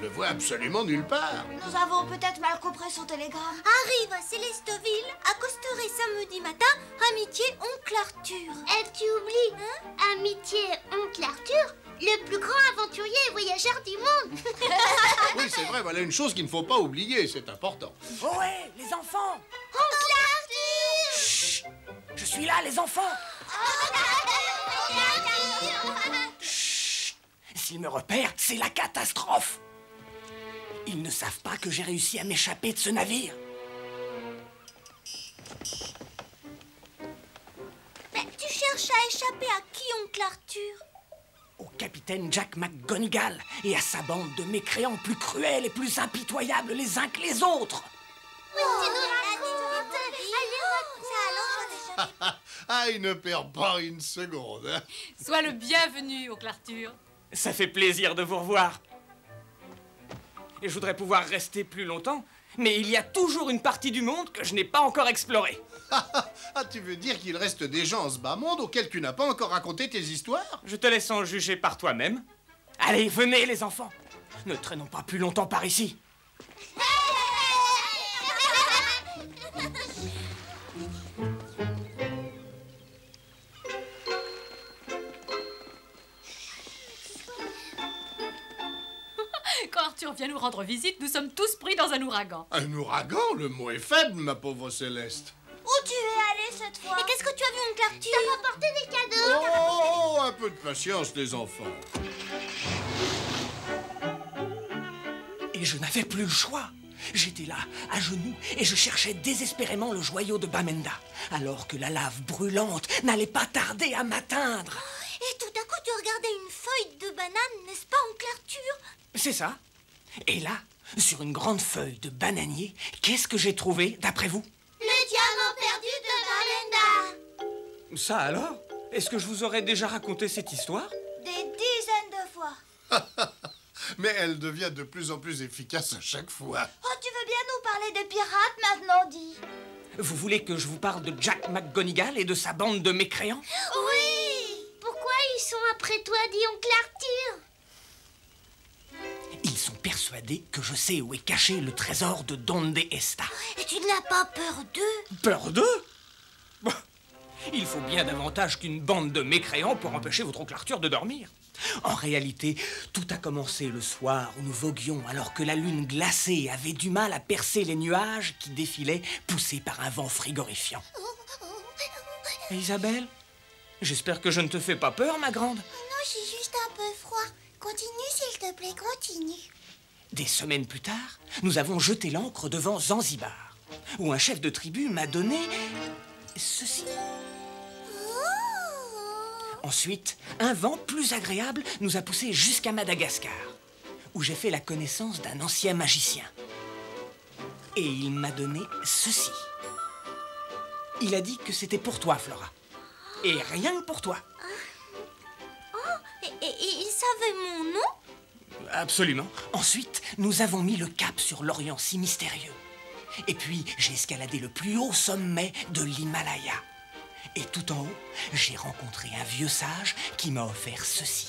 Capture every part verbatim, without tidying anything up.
vois absolument nulle part. Nous avons peut-être mal compris son télégramme. Arrive à Célesteville, accosterai samedi matin, amitié oncle Arthur. Eh, tu oublies, hein? Amitié oncle Arthur, le plus grand aventurier et voyageur du monde. Oui, c'est vrai, voilà une chose qu'il ne faut pas oublier, c'est important. Ohé, les enfants! Oncle Arthur! Chut! Je suis là, les enfants! Chut! S'ils me repèrent, c'est la catastrophe! Ils ne savent pas que j'ai réussi à m'échapper de ce navire. Mais tu cherches à échapper à qui, oncle Arthur? Au capitaine Jack McGonigal et à sa bande de mécréants plus cruels et plus impitoyables les uns que les autres. Oui, tu nous racontes. Allez, raconte. Ah, il ne perd pas une seconde. Hein. Sois le bienvenu, oncle Arthur. Ça fait plaisir de vous revoir. Et je voudrais pouvoir rester plus longtemps, mais il y a toujours une partie du monde que je n'ai pas encore explorée. Ah, tu veux dire qu'il reste des gens en ce bas monde auxquels tu n'as pas encore raconté tes histoires? Je te laisse en juger par toi-même. Allez, venez les enfants. Ne traînons pas plus longtemps par ici. Quand Arthur vient nous rendre visite, nous sommes tous pris dans un ouragan. Un ouragan? Le mot est faible, ma pauvre Céleste. Où tu es allé cette fois? Et qu'est-ce que tu as vu, oncle Arthur? T'as rapporté des cadeaux. Oh, oh, oh, un peu de patience, les enfants. Et je n'avais plus le choix. J'étais là, à genoux, et je cherchais désespérément le joyau de Bamenda, alors que la lave brûlante n'allait pas tarder à m'atteindre. Et tout à coup, tu regardais une feuille de banane, n'est-ce pas, oncle Arthur? C'est ça. Et là, sur une grande feuille de bananier, qu'est-ce que j'ai trouvé, d'après vous? Le diamant perdu de Bamenda. Ça alors? Est-ce que je vous aurais déjà raconté cette histoire? Des dizaines de fois. Mais elle devient de plus en plus efficace à chaque fois. Oh, tu veux bien nous parler des pirates maintenant, dis? Vous voulez que je vous parle de Jack McGonigal et de sa bande de mécréants? Oui. Pourquoi ils sont après toi, dit oncle Arthur? Ils sont persuadés que je sais où est caché le trésor de Donde Esta. Et tu n'as pas peur d'eux? Peur d'eux? Bah, il faut bien davantage qu'une bande de mécréants pour empêcher votre oncle Arthur de dormir. En réalité, tout a commencé le soir où nous voguions alors que la lune glacée avait du mal à percer les nuages qui défilaient poussés par un vent frigorifiant. Et Isabelle, j'espère que je ne te fais pas peur, ma grande. Non, j'ai juste un peu froid. Continue, s'il te plaît, continue. Des semaines plus tard, nous avons jeté l'ancre devant Zanzibar, où un chef de tribu m'a donné ceci. Ensuite, un vent plus agréable nous a poussés jusqu'à Madagascar, où j'ai fait la connaissance d'un ancien magicien. Et il m'a donné ceci. Il a dit que c'était pour toi, Flora. Et rien que pour toi. Et, et- et il savait mon nom? Absolument. Ensuite, nous avons mis le cap sur l'Orient si mystérieux. Et puis, j'ai escaladé le plus haut sommet de l'Himalaya. Et tout en haut, j'ai rencontré un vieux sage qui m'a offert ceci.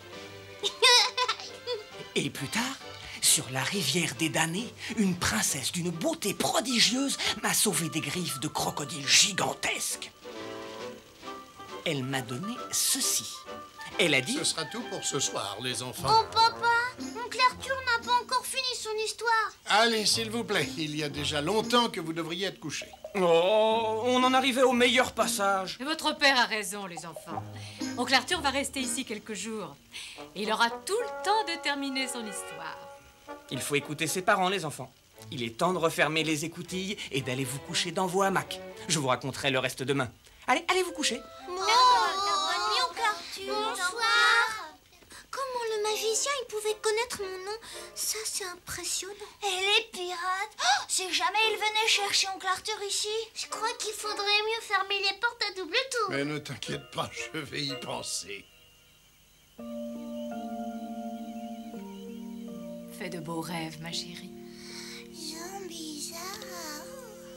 Et plus tard, sur la rivière des damnés, une princesse d'une beauté prodigieuse m'a sauvé des griffes de crocodiles gigantesques. Elle m'a donné ceci. Elle a dit... Ce sera tout pour ce soir, les enfants. Oh papa, oncle Arthur n'a pas encore fini son histoire. Allez, s'il vous plaît, il y a déjà longtemps que vous devriez être couchés. Oh, on en arrivait au meilleur passage. Votre père a raison, les enfants. Oncle Arthur va rester ici quelques jours. Et il aura tout le temps de terminer son histoire. Il faut écouter ses parents, les enfants. Il est temps de refermer les écoutilles et d'aller vous coucher dans vos hamacs. Je vous raconterai le reste demain. Allez, allez vous coucher. Bonne nuit, oncle Arthur. Bonsoir. Comment le magicien, il pouvait connaître mon nom? Ça, c'est impressionnant. Et les pirates? Oh, si jamais ils venaient chercher oncle Arthur ici. Je crois qu'il faudrait mieux fermer les portes à double tour. Mais ne t'inquiète pas, je vais y penser. Fais de beaux rêves, ma chérie. Jean bizarre.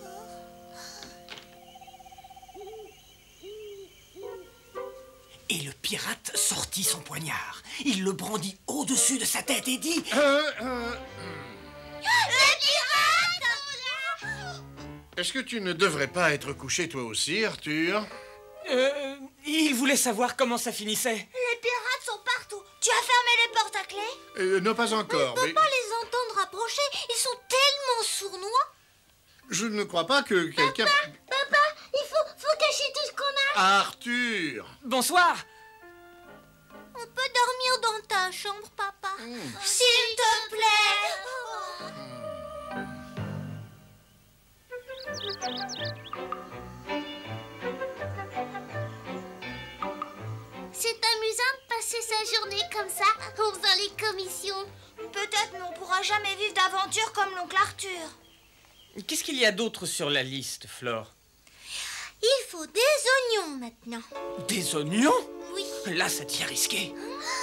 Et le pirate sortit son poignard. Il le brandit au-dessus de sa tête et dit... Euh, euh, Le pirate! Est-ce que tu ne devrais pas être couché toi aussi, Arthur? Euh, il voulait savoir comment ça finissait. Les pirates sont partout. Tu as fermé les portes à clé? euh, Non, pas encore, On peut mais pas les entendre approcher, ils sont tellement sournois. je ne crois pas que quelqu'un... Papa, il faut, faut cacher tout ce qu'on a. Arthur! Bonsoir. On peut dormir dans ta chambre, papa. S'il te plaît. C'est amusant de passer sa journée comme ça, en faisant les commissions. Peut-être, mais on pourra jamais vivre d'aventure comme l'oncle Arthur. Qu'est-ce qu'il y a d'autre sur la liste, Flore? Il faut des oignons maintenant. Des oignons? Oui. Là, ça devient risqué.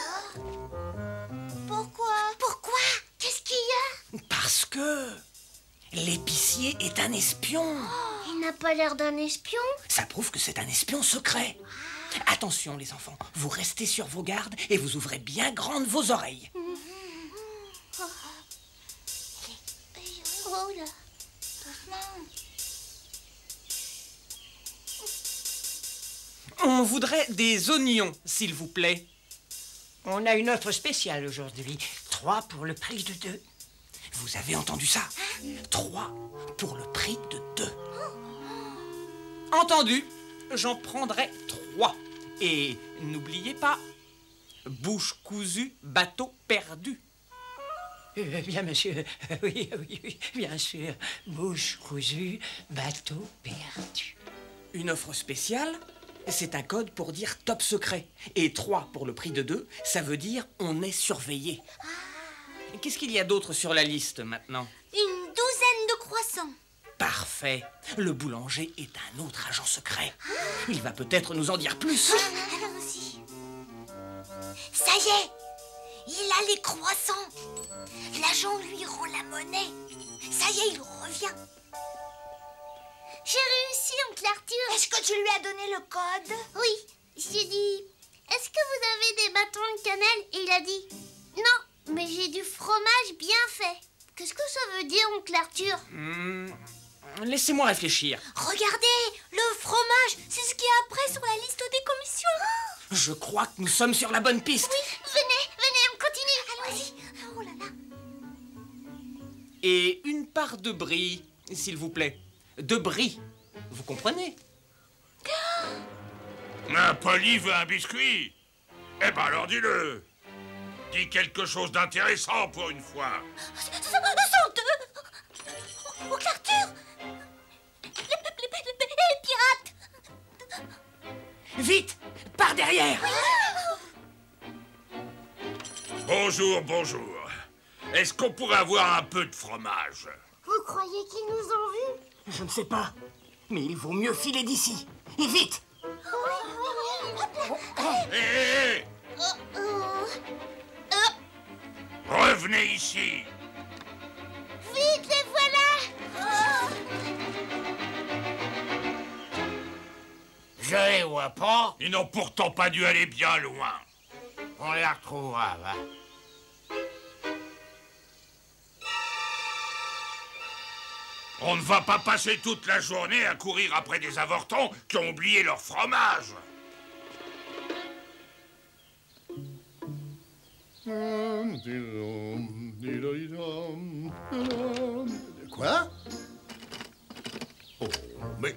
Pourquoi? Pourquoi? Qu'est-ce qu'il y a? Parce que l'épicier est un espion. Il n'a pas l'air d'un espion. Ça prouve que c'est un espion secret. Attention, les enfants, vous restez sur vos gardes et vous ouvrez bien grandes vos oreilles. Oh là. On voudrait des oignons, s'il vous plaît. On a une offre spéciale aujourd'hui. Trois pour le prix de deux. Vous avez entendu ça? Trois pour le prix de deux. Entendu, j'en prendrai trois. Et n'oubliez pas, bouche cousue, bateau perdu. Euh, bien, monsieur. Oui, oui, oui, bien sûr. Bouche cousue, bateau perdu. Une offre spéciale, c'est un code pour dire top secret. Et trois pour le prix de deux, ça veut dire on est surveillé. Qu'est-ce qu'il y a d'autre sur la liste maintenant? Une douzaine de croissants. Parfait. Le boulanger est un autre agent secret. Il va peut-être nous en dire plus. Allons-y. Ça y est, il a les croissants. L'agent lui rend la monnaie. Ça y est, il revient. J'ai réussi, oncle Arthur. Est-ce que tu lui as donné le code? Oui, j'ai dit, est-ce que vous avez des bâtons de cannelle? Et il a dit, non, mais j'ai du fromage bien fait. Qu'est-ce que ça veut dire, oncle Arthur? Hmm, laissez-moi réfléchir. Regardez, le fromage, c'est ce qui est après sur la liste des commissions. Je crois que nous sommes sur la bonne piste. Venez, venez, on continue. Allons-y. Oh là là. Et une part de brie, s'il vous plaît. De brie. Vous comprenez? Un poli veut un biscuit. Eh ben alors dis-le. Dis quelque chose d'intéressant pour une fois. Sont deux. Oncle Arthur. Les, les- les- les- les pirates. Vite, par derrière. Bonjour, bonjour. Est-ce qu'on pourrait avoir un peu de fromage? Vous croyez qu'ils nous ont vus? Je ne sais pas, mais il vaut mieux filer d'ici. Et vite! Hé, hé, hé. Revenez ici. Vite, les voilà. Je les vois pas. Ils n'ont pourtant pas dû aller bien loin. On les retrouvera, va. On ne va pas passer toute la journée à courir après des avortons qui ont oublié leur fromage. Quoi? Oh, mais...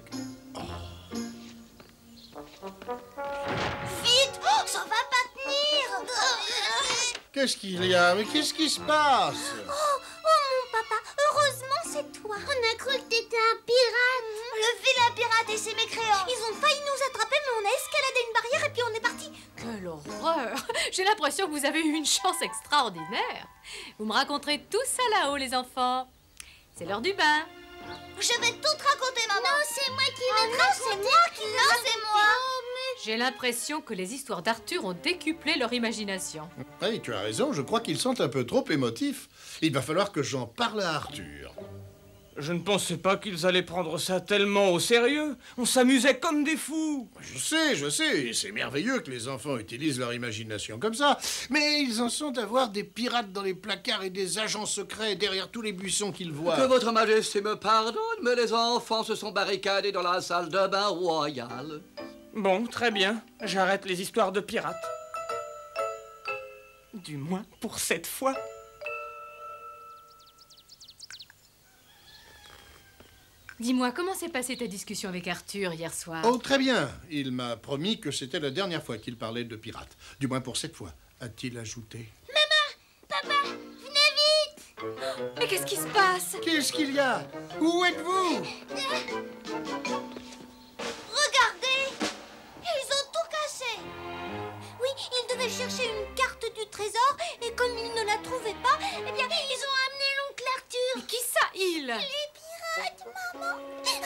Vite! Oh, ça va pas tenir! Qu'est-ce qu'il y a? Mais qu'est-ce qui se passe? Oh, oh mon papa, heureusement c'est toi. On a cru que t'étais un pirate. Le vilain pirate et ses mécréants! Ils ont failli nous attraper, mais on a escaladé une barrière et puis on est parti. Quelle horreur! J'ai l'impression que vous avez eu une chance extraordinaire. Vous me raconterez tout ça là-haut, les enfants. C'est l'heure du bain. Je vais tout te raconter, maman! Non, c'est moi qui Oh vais te non, c'est moi qui... Non, c'est moi! J'ai l'impression que les histoires d'Arthur ont décuplé leur imagination. Oui, tu as raison, je crois qu'ils sont un peu trop émotifs. Il va falloir que j'en parle à Arthur. Je ne pensais pas qu'ils allaient prendre ça tellement au sérieux. On s'amusait comme des fous. Je sais, je sais, c'est merveilleux que les enfants utilisent leur imagination comme ça, mais ils en sont à voir des pirates dans les placards et des agents secrets derrière tous les buissons qu'ils voient. Que votre majesté me pardonne, mais les enfants se sont barricadés dans la salle de bain royale. Bon, très bien. J'arrête les histoires de pirates. Du moins pour cette fois. Dis-moi, comment s'est passée ta discussion avec Arthur hier soir? Oh, très bien. Il m'a promis que c'était la dernière fois qu'il parlait de pirates. Du moins pour cette fois, a-t-il ajouté. Maman, papa, venez vite. Mais qu'est-ce qui se passe? Qu'est-ce qu'il y a? Où êtes-vous? Regardez, ils ont tout cassé. Oui, ils devaient chercher une carte du trésor et comme ils ne la trouvaient pas, eh bien, ils ont amené l'oncle Arthur. Mais qui ça, il? Les pirates, maman.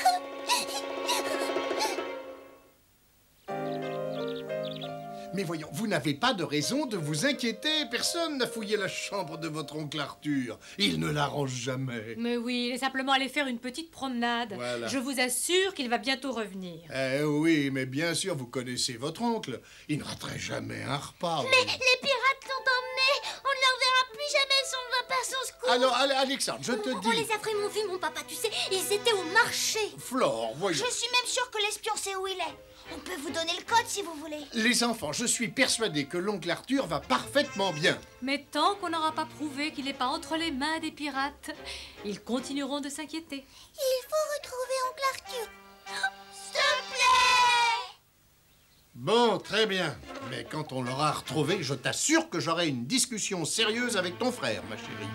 Mais voyons, vous n'avez pas de raison de vous inquiéter. Personne n'a fouillé la chambre de votre oncle Arthur. Il ne la range jamais. Mais oui, il est simplement allé faire une petite promenade. Voilà. Je vous assure qu'il va bientôt revenir. Eh oui, mais bien sûr, vous connaissez votre oncle. Il ne raterait jamais un repas. Mais les pirates l'ont emmené. On ne leur verra plus jamais si on ne va pas à son secours. Alors, allez, Alexandre, je te On dis... les a vraiment vus, mon papa, tu sais. Ils étaient au marché. Flore, voyons. Je suis même sûre que l'espion sait où il est. On peut vous donner le code si vous voulez. Les enfants, je suis persuadé que l'oncle Arthur va parfaitement bien. Mais tant qu'on n'aura pas prouvé qu'il n'est pas entre les mains des pirates, ils continueront de s'inquiéter. Il faut retrouver oncle Arthur. S'il te plaît! Bon, très bien. Mais quand on l'aura retrouvé, je t'assure que j'aurai une discussion sérieuse avec ton frère, ma chérie.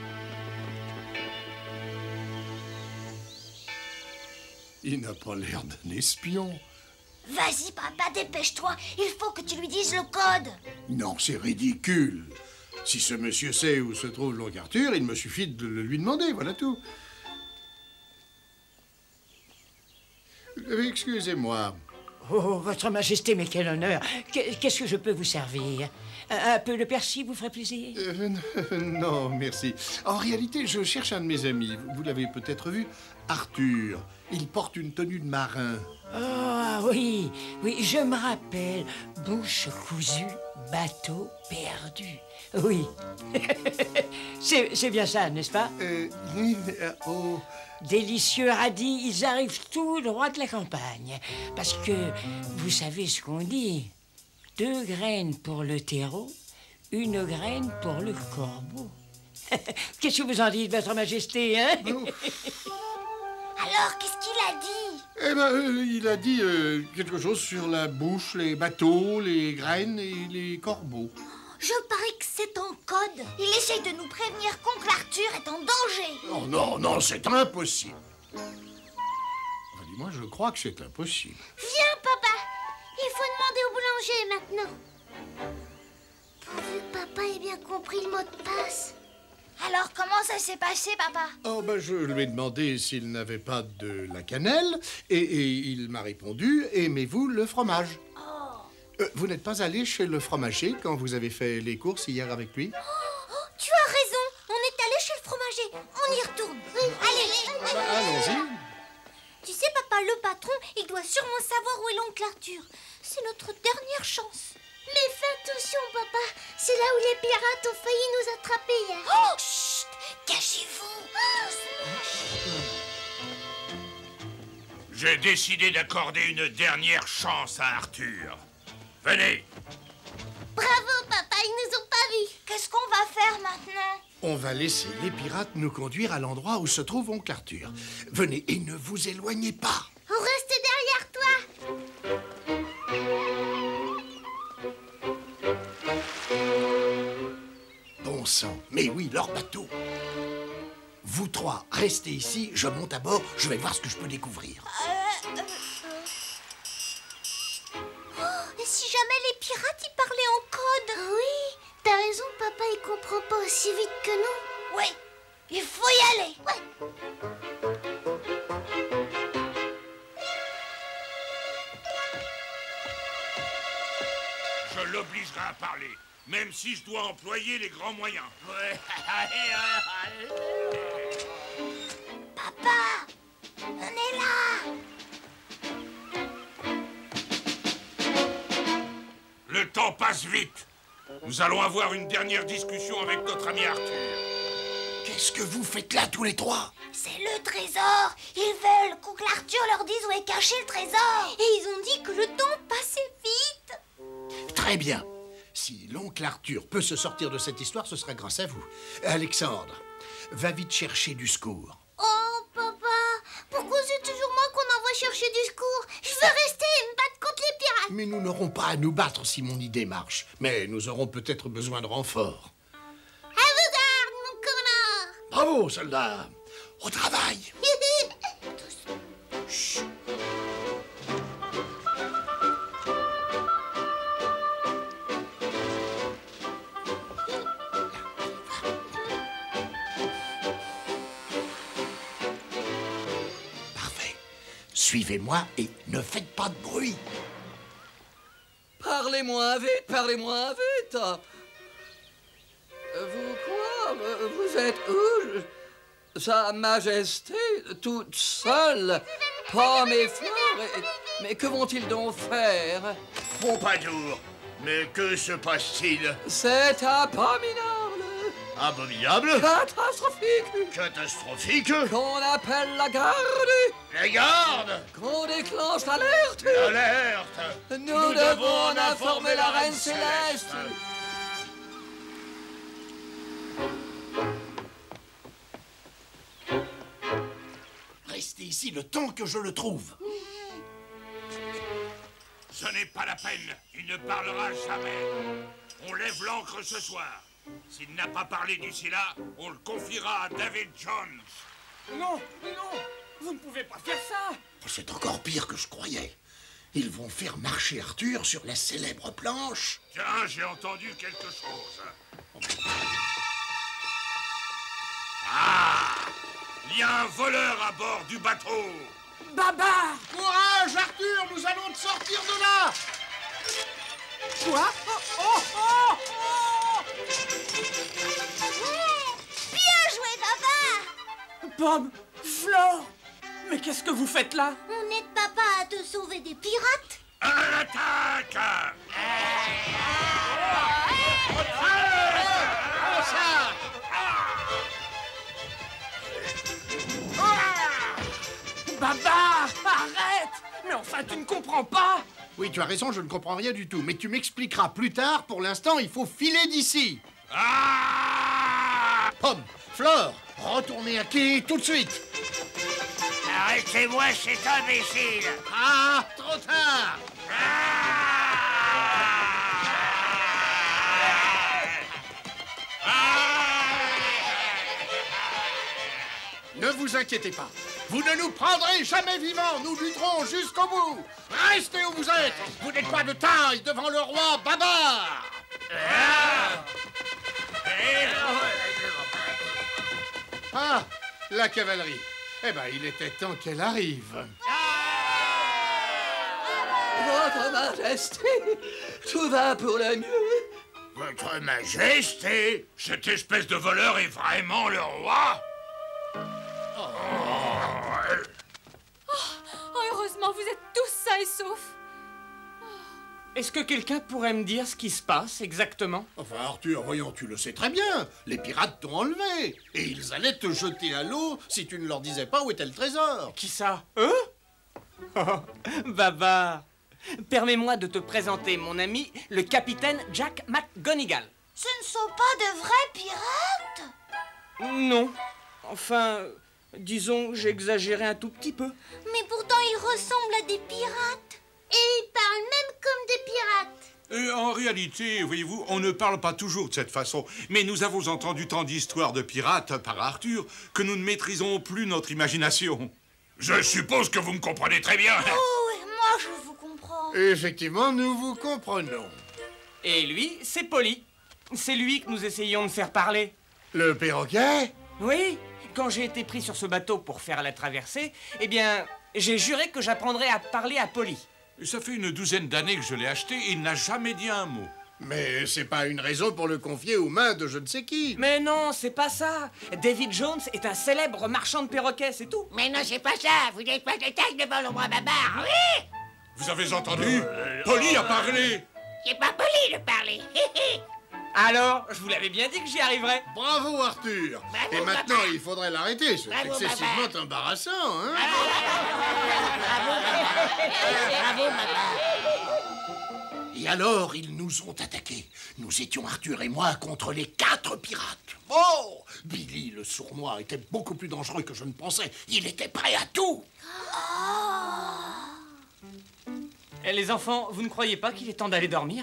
Il n'a pas l'air d'un espion. Vas-y, papa, dépêche-toi. Il faut que tu lui dises le code. Non, c'est ridicule. Si ce monsieur sait où se trouve l'oncle Arthur, il me suffit de le lui demander, voilà tout. Euh, Excusez-moi. Oh, votre majesté, mais quel honneur. Qu'est- Qu'est-ce que je peux vous servir? Un, un peu de persil vous ferait plaisir? Euh, non, merci. En réalité, je cherche un de mes amis. Vous, vous l'avez peut-être vu, Arthur. Il porte une tenue de marin. Ah oui, oui, je me rappelle. Bouche cousue, bateau perdu. Oui. C'est c'est bien ça, n'est-ce pas? Euh, oui, euh, oh... Délicieux radis, ils arrivent tout droit de la campagne. Parce que, vous savez ce qu'on dit. Deux graines pour le terreau, une graine pour le corbeau. Qu'est-ce que vous en dites, votre majesté, hein? Alors, qu'est-ce qu'il a dit? Eh ben, euh, il a dit euh, quelque chose sur la bouche, les bateaux, les graines et les corbeaux. Je parie que c'est en code. Il essaye de nous prévenir qu'oncle Arthur est en danger. Oh non, non, c'est impossible. Enfin, dis-moi, je crois que c'est impossible. Viens, papa. Il faut demander au boulanger maintenant. Pourvu que papa ait bien compris le mot de passe. Alors, comment ça s'est passé, papa? Oh, ben, je lui ai demandé s'il n'avait pas de la cannelle, et, et il m'a répondu, aimez-vous le fromage? Euh, vous n'êtes pas allé chez le fromager quand vous avez fait les courses hier avec lui? Oh, tu as raison. On est allé chez le fromager. On y retourne. Oui, allez. Bah, allons-y. Tu sais, papa, le patron, il doit sûrement savoir où est l'oncle Arthur. C'est notre dernière chance. Mais fais attention, papa. C'est là où les pirates ont failli nous attraper hier. Oh, chut! Cachez-vous! J'ai décidé d'accorder une dernière chance à Arthur. Venez! Bravo, papa, ils nous ont pas vus. Qu'est-ce qu'on va faire maintenant? On va laisser les pirates nous conduire à l'endroit où se trouve oncle Arthur. Venez et ne vous éloignez pas. On reste derrière toi. Bon sang, mais oui, leur bateau. Vous trois, restez ici, je monte à bord, je vais voir ce que je peux découvrir. Euh, euh, Et si jamais les pirates y parlaient en code? Oui, t'as raison, papa, il comprend pas aussi vite que nous. oui, il faut y aller. Ouais. Je l'obligerai à parler, même si je dois employer les grands moyens. Papa, on est là. Le temps passe vite. Nous allons avoir une dernière discussion avec notre ami Arthur. Qu'est-ce que vous faites là, tous les trois? C'est le trésor. Ils veulent qu'Oncle Arthur leur dise où est caché le trésor. Et ils ont dit que le temps passait vite. Très bien. Si l'oncle Arthur peut se sortir de cette histoire, ce sera grâce à vous. Alexandre, va vite chercher du secours. Oh, papa, pourquoi c'est toujours moi qu'on envoie chercher du secours? Je veux rester et me battre contre les pirates. Mais nous n'aurons pas à nous battre si mon idée marche. Mais nous aurons peut-être besoin de renforts. À vos gardes, mon connard. Bravo, soldats. Au travail. Chut. Parfait. Suivez-moi et ne faites pas de bruit. Parlez moins vite, parlez moins vite. Vous quoi? Vous êtes où? Sa Majesté, toute seule, pommes et fleurs. Et... Mais que vont-ils donc faire? Pompadour, mais que se passe-t-il? C'est abominable. Abominable? Catastrophique. Catastrophique? Qu'on appelle la garde. La garde? Qu'on déclenche l'alerte. L'alerte! Nous, Nous devons en informer la Reine Céleste. Restez ici le temps que je le trouve. Ce n'est pas la peine. Il ne parlera jamais. On lève l'ancre ce soir. S'il n'a pas parlé d'ici là, on le confiera à David Jones. Non, non, vous ne pouvez pas faire ça. C'est encore pire que je croyais. Ils vont faire marcher Arthur sur la célèbre planche. Tiens, j'ai entendu quelque chose. Ah! Il y a un voleur à bord du bateau. Babar! Courage, Arthur, nous allons te sortir de là. Quoi? Oh, oh, oh, oh! Bien joué, papa. Pomme, Flore, mais qu'est-ce que vous faites là? On aide papa à te sauver des pirates. À l'attaque! Babar, arrête! Mais enfin, tu ne comprends pas? Oui, tu as raison, je ne comprends rien du tout. Mais tu m'expliqueras plus tard. Pour l'instant, il faut filer d'ici. Ah! Pomme, Flore, retournez à quai tout de suite. Arrêtez-moi cet imbécile! Ah, trop tard. Ne vous inquiétez pas. Vous ne nous prendrez jamais vivants. Nous lutterons jusqu'au bout. Restez où vous êtes. Vous n'êtes pas de taille devant le roi Babar. Ah, la cavalerie. Eh ben, il était temps qu'elle arrive. Votre Majesté, tout va pour le mieux. Votre Majesté, cette espèce de voleur est vraiment le roi? Oh, heureusement, vous êtes tous sains et saufs. Est-ce que quelqu'un pourrait me dire ce qui se passe exactement? Enfin, Arthur, voyons, tu le sais très bien. Les pirates t'ont enlevé. Et ils allaient te jeter à l'eau si tu ne leur disais pas où était le trésor. Qui ça? Eux? Oh, Babar, permets-moi de te présenter mon ami, le capitaine Jack McGonigal. Ce ne sont pas de vrais pirates? Non. Enfin, disons, j'ai exagéré un tout petit peu. Mais pourtant, ils ressemblent à des pirates. Et ils parlent même comme des pirates. Euh, en réalité, voyez-vous, on ne parle pas toujours de cette façon. Mais nous avons entendu tant d'histoires de pirates par Arthur que nous ne maîtrisons plus notre imagination. Je suppose que vous me comprenez très bien. Oh, oui, moi je vous comprends. Effectivement, nous vous comprenons. Et lui, c'est Polly. C'est lui que nous essayons de faire parler. Le perroquet? Oui, quand j'ai été pris sur ce bateau pour faire la traversée, eh bien, j'ai juré que j'apprendrais à parler à Polly. Ça fait une douzaine d'années que je l'ai acheté et il n'a jamais dit un mot. Mais c'est pas une raison pour le confier aux mains de je ne sais qui. Mais non, c'est pas ça. David Jones est un célèbre marchand de perroquets, c'est tout. Mais non, c'est pas ça. Vous n'êtes pas de taille devant l'ombre à Babar, oui? Vous avez entendu? Polly a parlé. C'est pas poli de parler. Alors, je vous l'avais bien dit que j'y arriverais. Bravo, Arthur. Bravo, Et maintenant, papa. il faudrait l'arrêter. C'est Bravo, excessivement papa. embarrassant, hein? Bravo, papa. Et alors, ils nous ont attaqués. Nous étions, Arthur et moi, contre les quatre pirates. Oh! Billy, le sournois, était beaucoup plus dangereux que je ne pensais. Il était prêt à tout. Et les enfants, vous ne croyez pas qu'il est temps d'aller dormir?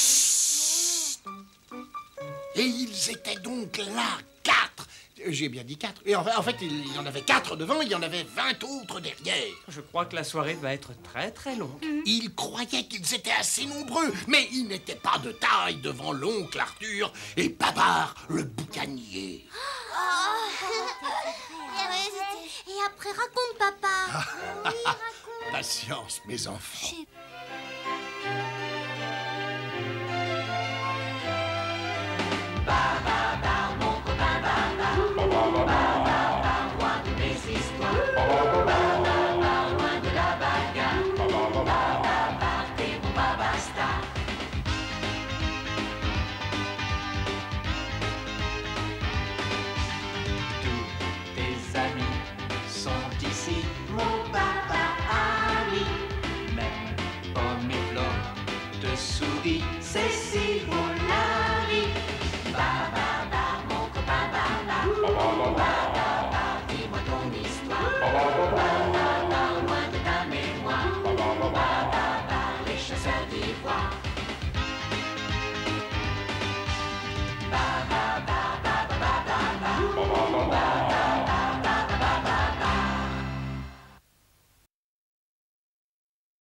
Et ils étaient donc là, quatre. J'ai bien dit quatre. Et en fait, en fait, il y en avait quatre devant, il y en avait vingt autres derrière. Je crois que la soirée va être très très longue. Ils croyaient qu'ils étaient assez nombreux, mais ils n'étaient pas de taille devant l'oncle Arthur et Babar, le boucanier. Et après, raconte, papa. Patience, mes enfants.